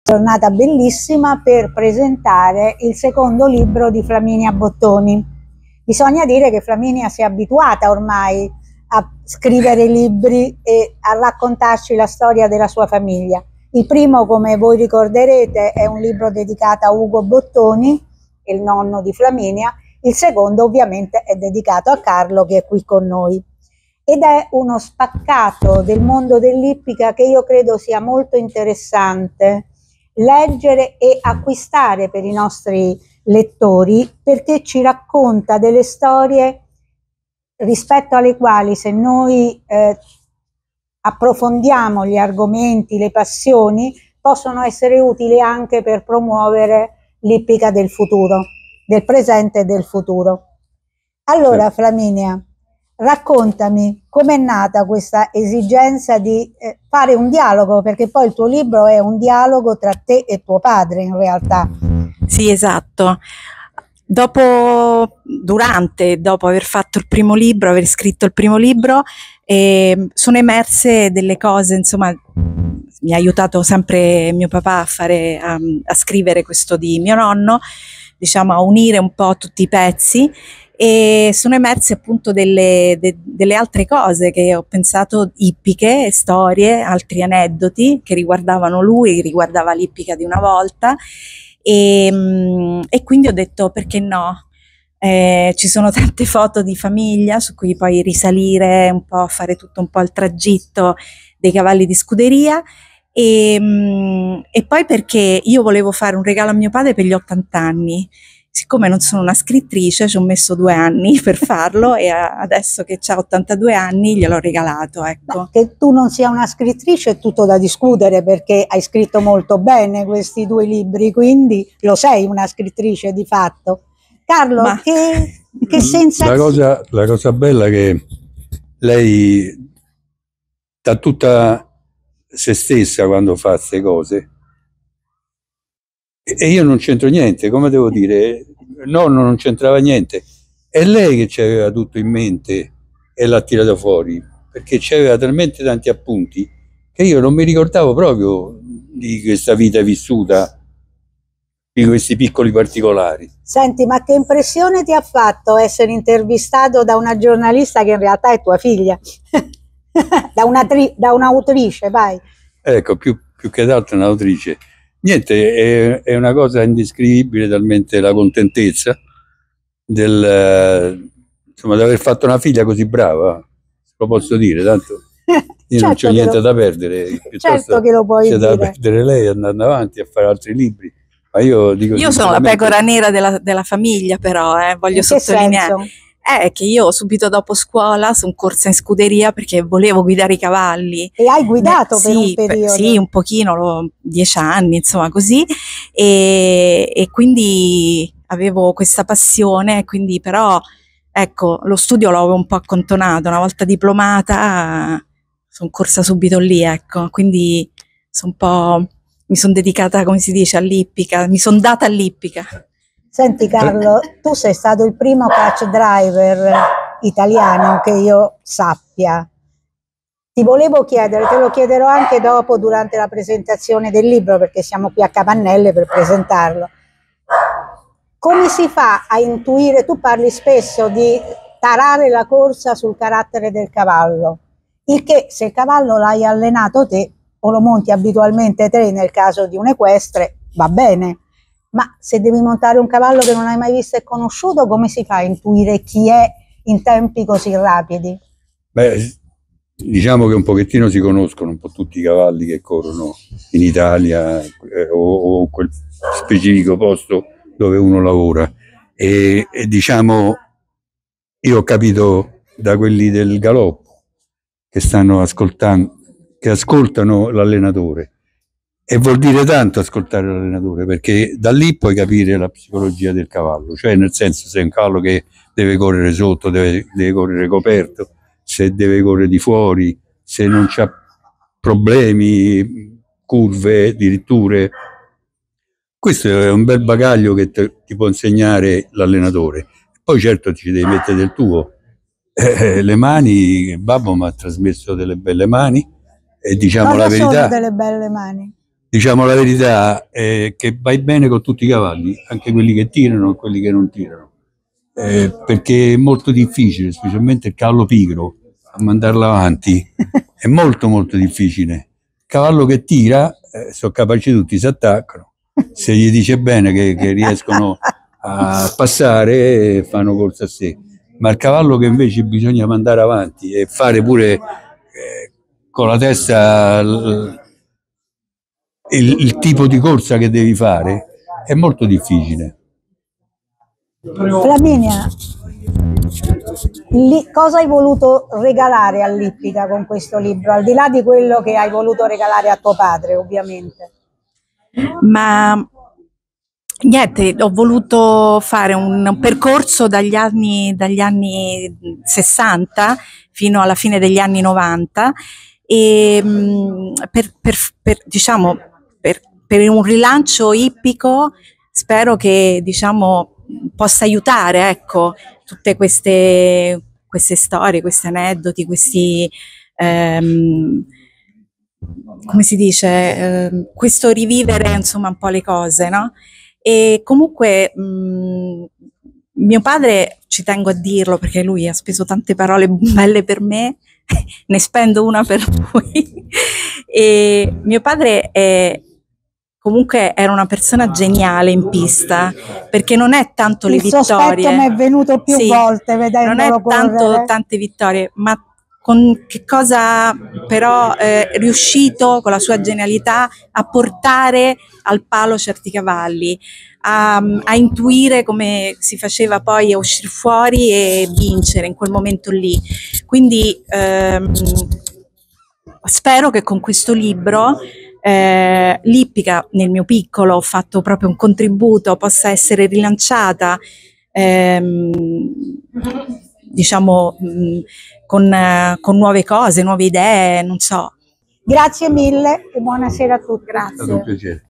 Giornata bellissima per presentare il secondo libro di Flaminia Bottoni. Bisogna dire che Flaminia si è abituata ormai a scrivere libri e a raccontarci la storia della sua famiglia. Il primo, come voi ricorderete, è un libro dedicato a Ugo Bottoni, il nonno di Flaminia. Il secondo ovviamente è dedicato a Carlo, che è qui con noi. Ed è uno spaccato del mondo dell'ippica che io credo sia molto interessante leggere e acquistare per i nostri lettori, perché ci racconta delle storie rispetto alle quali, se noi approfondiamo gli argomenti, le passioni, possono essere utili anche per promuovere l'ippica del futuro, del presente e del futuro. Allora, Flaminia, raccontami com'è nata questa esigenza di fare un dialogo, perché poi il tuo libro è un dialogo tra te e tuo padre in realtà. Sì, esatto. Dopo aver fatto il primo libro, aver scritto il primo libro, sono emerse delle cose, insomma, mi ha aiutato sempre mio papà a scrivere questo di mio nonno, diciamo, a unire un po' tutti i pezzi. E sono emerse appunto delle altre cose che ho pensato ippiche, storie, altri aneddoti che riguardavano lui, che riguardava l'ippica di una volta, e quindi ho detto perché no? Ci sono tante foto di famiglia su cui poi risalire un po', fare tutto un po' il tragitto dei cavalli di scuderia. E poi perché io volevo fare un regalo a mio padre per gli 80 anni. Siccome non sono una scrittrice, ci ho messo 2 anni per farlo e adesso che ha 82 anni gliel'ho regalato, ecco. Beh, che tu non sia una scrittrice è tutto da discutere, perché hai scritto molto bene questi 2 libri, quindi lo sei una scrittrice di fatto. Carlo, che sensazione? La cosa bella è che lei dà tutta se stessa quando fa queste cose. E io non c'entro niente, come devo dire, nonno non c'entrava niente, è lei che ci aveva tutto in mente e l'ha tirato fuori, perché c'aveva talmente tanti appunti che io non mi ricordavo proprio di questa vita vissuta, di questi piccoli particolari. Senti, ma che impressione ti ha fatto essere intervistato da una giornalista che in realtà è tua figlia, da un'autrice, vai. Ecco, più che d'altro un'autrice. Niente, è una cosa indescrivibile, talmente la contentezza insomma, di aver fatto una figlia così brava, lo posso dire, tanto io non c'ho niente da perdere, certo che lo puoi dire. C'è da perdere lei andando avanti a fare altri libri, ma io dico... Io sono la pecora nera della famiglia, però, voglio sottolineare. Che io subito dopo scuola sono corsa in scuderia perché volevo guidare i cavalli. E hai guidato per un periodo? Sì, un pochino, 10 anni, insomma, così. E quindi avevo questa passione, quindi però, ecco, lo studio l'avevo un po' accantonato. Una volta diplomata sono corsa subito lì, ecco. Quindi mi sono dedicata, come si dice, all'ippica, mi sono data all'ippica. Senti Carlo, tu sei stato il primo catch driver italiano che io sappia. Ti volevo chiedere, te lo chiederò anche dopo durante la presentazione del libro, perché siamo qui a Capannelle per presentarlo. Come si fa a intuire, tu parli spesso di tarare la corsa sul carattere del cavallo, il che se il cavallo l'hai allenato te o lo monti abitualmente te nel caso di un equestre va bene. Ma se devi montare un cavallo che non hai mai visto e conosciuto, come si fa a intuire chi è in tempi così rapidi? Beh, diciamo che un pochettino si conoscono un po' tutti i cavalli che corrono in Italia o quel specifico posto dove uno lavora. E diciamo, io ho capito da quelli del galoppo che stanno ascoltando, che ascoltano l'allenatore. E vuol dire tanto ascoltare l'allenatore, perché da lì puoi capire la psicologia del cavallo, cioè nel senso, se è un cavallo che deve correre sotto, deve correre coperto, se deve correre di fuori, se non c'ha problemi, curve, addirittura. Questo è un bel bagaglio che ti può insegnare l'allenatore. Poi certo ci devi mettere del tuo. Le mani, il babbo mi ha trasmesso delle belle mani, e diciamo la verità. Sono delle belle mani? diciamo la verità, che vai bene con tutti i cavalli, anche quelli che tirano e quelli che non tirano, perché è molto difficile, specialmente il cavallo pigro, a mandarlo avanti, è molto difficile. Il cavallo che tira, sono capaci tutti, si attaccano, se gli dice bene che riescono a passare, fanno corsa a sé, ma il cavallo che invece bisogna mandare avanti e fare pure con la testa il tipo di corsa che devi fare è molto difficile. Flaminia, cosa hai voluto regalare all'Ippica con questo libro, al di là di quello che hai voluto regalare a tuo padre, ovviamente? Ma niente, ho voluto fare un percorso dagli anni 60 fino alla fine degli anni 90 e diciamo, per un rilancio ippico spero che, diciamo, possa aiutare, ecco, tutte queste storie, questi aneddoti, questi come si dice, questo rivivere insomma un po' le cose, no? E comunque mio padre, ci tengo a dirlo perché lui ha speso tante parole belle per me, ne spendo una per lui, e mio padre comunque era una persona geniale in pista, perché non è tanto le vittorie. Il sospetto mi è venuto più volte vedendolo non è tanto tante vittorie, ma con che cosa però è riuscito con la sua genialità a portare al palo certi cavalli, a intuire come si faceva poi a uscire fuori e vincere in quel momento lì. Quindi spero che con questo libro l'Ippica, nel mio piccolo, ho fatto proprio un contributo, possa essere rilanciata, diciamo, con nuove cose, nuove idee, non so. Grazie mille e buonasera a tutti. Grazie. È stato un piacere.